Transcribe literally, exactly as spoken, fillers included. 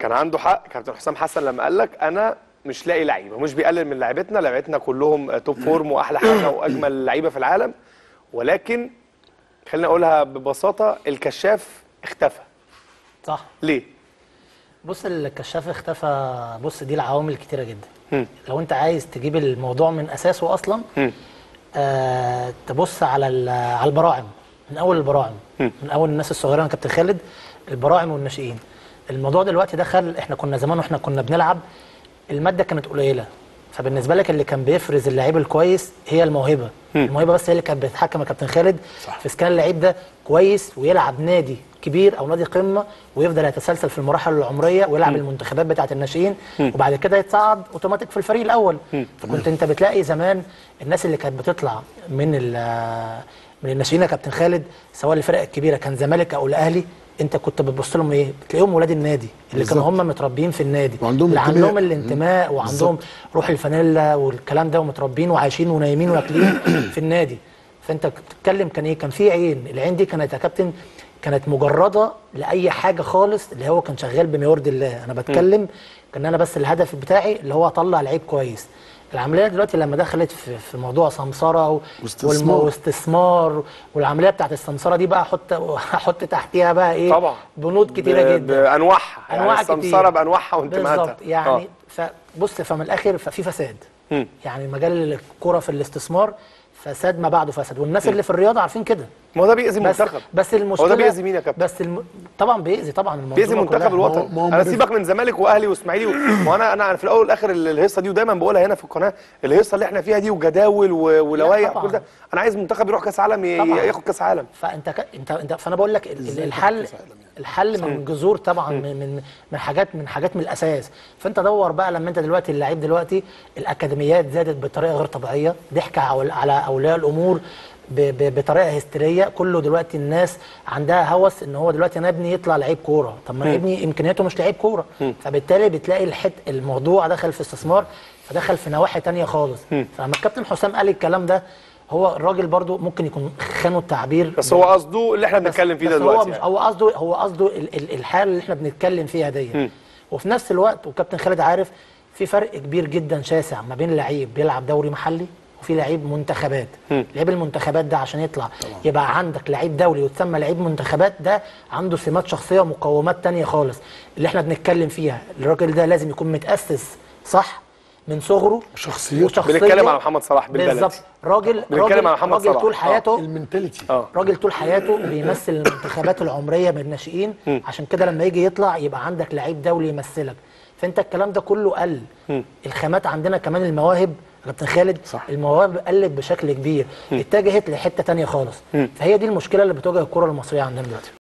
كان عنده حق كابتن حسام حسن لما قال لك انا مش لاقي لعيبه، مش بيقلل من لعيبتنا، لعيبتنا كلهم توب فورم واحلى حاجه واجمل لعيبه في العالم، ولكن خلينا اقولها ببساطه الكشاف اختفى. صح. ليه؟ بص الكشاف اختفى، بص دي العوامل كتيره جدا. م. لو انت عايز تجيب الموضوع من اساسه اصلا آه تبص على على البراعم، من اول البراعم، م. من اول الناس الصغيره يا كابتن خالد، البراعم والناشئين. الموضوع دلوقتي دخل، احنا كنا زمان واحنا كنا بنلعب الماده كانت قليله، فبالنسبه لك اللي كان بيفرز اللعيب الكويس هي الموهبه. م. الموهبه بس هي اللي كانت بتتحكم يا كابتن خالد. صح. في اسكان اللعيب ده كويس ويلعب نادي كبير او نادي قمه ويفضل يتسلسل في المراحل العمريه ويلعب م. المنتخبات بتاعه الناشئين وبعد كده يتصعد اوتوماتيك في الفريق الاول. م. فكنت انت بتلاقي زمان الناس اللي كانت بتطلع من من الناشئين يا كابتن خالد سواء الفرق الكبيره كان زمالك او الاهلي، انت كنت بتبص لهم ايه؟ بتلاقيهم ولاد النادي اللي بالزبط. كانوا هم متربيين في النادي وعندهم اللي عندهم الانتماء وعندهم بالزبط. روح الفانيلا والكلام ده ومتربيين وعايشين ونايمين واكلين في النادي. فانت بتتكلم كان ايه؟ كان في عين، العين دي كانت يا كابتن كانت مجرده لاي حاجه خالص، اللي هو كان شغال بما يرضي الله. انا بتكلم كان انا بس الهدف بتاعي اللي هو اطلع لعيب كويس. العمليه دلوقتي لما دخلت في, في موضوع سمسره واستثمار. واستثمار والعمليه بتاعت السمسره دي بقى احط احط تحتيها بقى ايه؟ طبعا بنود كتيره جدا بانواعها، انواع يعني السمسره بانواعها وانتماءاتها بالظبط. يعني فبص فمن الاخر ففي فساد. م. يعني مجال الكوره في الاستثمار فساد ما بعده فساد، والناس م. اللي في الرياضه عارفين كده. ما هو ده بيأذي المنتخب. بس المشكله هو ده بيأذي مين يا كابتن؟ بس الم... طبعا بيأذي طبعا الموضوع بيأذي المنتخب الوطني. انا سيبك من زمالك واهلي واسماعيلي و... ما انا انا في الاول والاخر الهيصه دي ودايما بقولها هنا في القناه، الهيصه اللي احنا فيها دي وجداول و... ولوائح وكل ده، انا عايز منتخب يروح كاس عالم ي... ياخد كاس عالم. فانت ك... انت انت فانا بقول لك الحل الحل من جذور طبعا م. من من حاجات من حاجات من الاساس. فانت دور بقى لما انت دلوقتي اللعيب دلوقتي الاكاديميات زادت بطريقه غير طبيعيه، ضحك على اولياء الامور بطريقه هستيريه. كله دلوقتي الناس عندها هوس ان هو دلوقتي انا ابني يطلع لعيب كوره، طب ما انا ابني امكانياته مش لعيب كوره، فبالتالي بتلاقي الحت الموضوع دخل في استثمار، فدخل في نواحي ثانيه خالص. فلما الكابتن حسام قال الكلام ده هو الراجل برضو ممكن يكون خانوا التعبير، بس هو قصده اللي احنا بنتكلم فيه ده دلوقتي. هو مش هو قصده هو قصده الحاله اللي احنا بنتكلم فيها دي. وفي نفس الوقت وكابتن خالد عارف في فرق كبير جدا شاسع ما بين لعيب بيلعب دوري محلي وفي لعيب منتخبات. لعيب المنتخبات ده عشان يطلع طبعا. يبقى عندك لعيب دولي وتسمى لعيب منتخبات، ده عنده سمات شخصيه ومقومات ثانيه خالص اللي احنا بنتكلم فيها. الراجل ده لازم يكون متاسس صح من صغره، شخصيته. بنتكلم على محمد صلاح بالبلد بالظبط. راجل بنتكلم على محمد راجل صلاح طول حياته المنتاليتي، راجل طول حياته بيمثل المنتخبات العمريه من الناشئين، عشان كده لما يجي يطلع يبقى عندك لعيب دولي يمثلك. فانت الكلام ده كله قل. الخامات عندنا كمان المواهب كابتن خالد صح. المواهب قلت بشكل كبير، اتجهت لحته ثانيه خالص. فهي دي المشكله اللي بتواجه الكره المصريه عندنا دلوقتي.